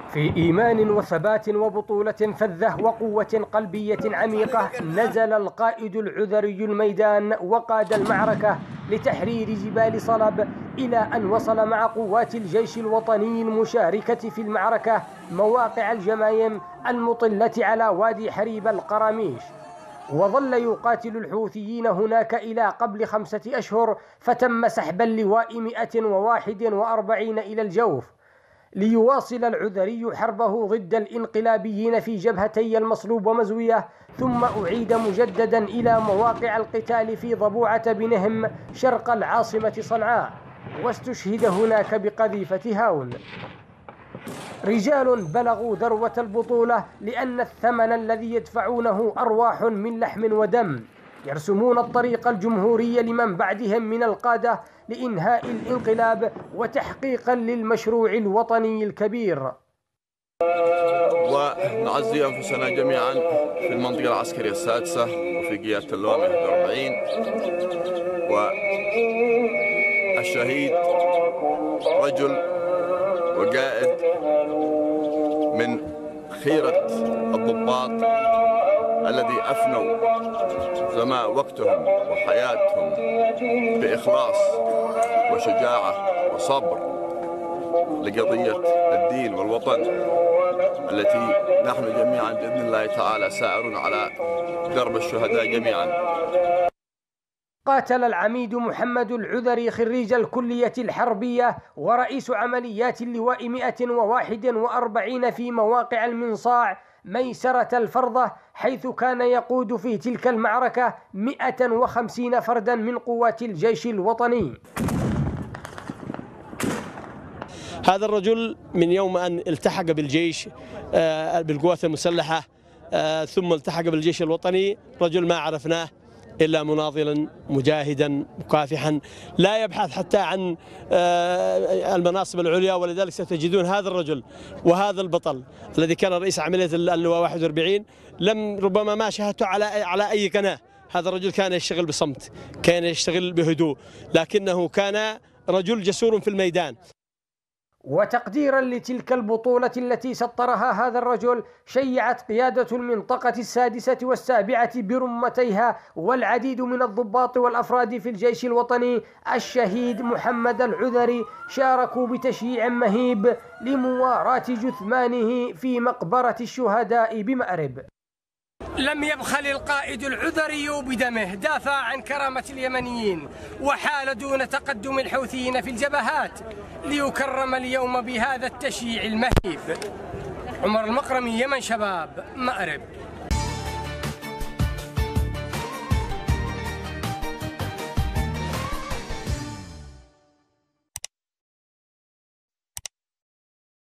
في إيمان وثبات وبطولة فذة وقوة قلبية عميقة نزل القائد العذري الميدان وقاد المعركة لتحرير جبال صلب إلى أن وصل مع قوات الجيش الوطني المشاركة في المعركة مواقع الجمايم المطلة على وادي حريب القراميش، وظل يقاتل الحوثيين هناك إلى قبل 5 أشهر، فتم سحب اللواء 141 إلى الجوف ليواصل العذري حربه ضد الانقلابيين في جبهتي المصلوب ومزوية، ثم أعيد مجددا إلى مواقع القتال في ضبوعة بنهم شرق العاصمة صنعاء، واستشهد هناك بقذيفة هاون. رجال بلغوا ذروة البطولة لأن الثمن الذي يدفعونه أرواح من لحم ودم، يرسمون الطريق الجمهوري لمن بعدهم من القادة لإنهاء الانقلاب وتحقيقا للمشروع الوطني الكبير. ونعزي أنفسنا جميعا في المنطقة العسكرية السادسة وفي قيادة اللواء 41. والشهيد رجل وقائد من خيرة الضباط الذي أفنوا زمان وقتهم وحياتهم بإخلاص وشجاعة وصبر لقضية الدين والوطن التي نحن جميعا بإذن الله تعالى سائرون على درب الشهداء جميعا. قاتل العميد محمد العذري خريج الكلية الحربية ورئيس عمليات اللواء 141 في مواقع المنصاع ميسرة الفرضة، حيث كان يقود في تلك المعركة 150 فردا من قوات الجيش الوطني. هذا الرجل من يوم أن التحق بالجيش بالقوات المسلحة ثم التحق بالجيش الوطني رجل ما عرفناه إلا مناضلا مجاهدا مكافحا، لا يبحث حتى عن المناصب العليا، ولذلك ستجدون هذا الرجل وهذا البطل الذي كان رئيس عملية اللواء 41 ربما ما شاهدته على أي قناة. هذا الرجل كان يشتغل بصمت، كان يشتغل بهدوء، لكنه كان رجل جسور في الميدان. وتقديرا لتلك البطولة التي سطرها هذا الرجل، شيعت قيادة المنطقة 6 و7 برمتيها والعديد من الضباط والأفراد في الجيش الوطني الشهيد محمد العذري شاركوا بتشييع مهيب لمواراة جثمانه في مقبرة الشهداء بمأرب. لم يبخل القائد العذري بدمه، دافع عن كرامة اليمنيين وحال دون تقدم الحوثيين في الجبهات ليكرم اليوم بهذا التشييع المهيب. عمر المقرمي، يمن شباب، مأرب.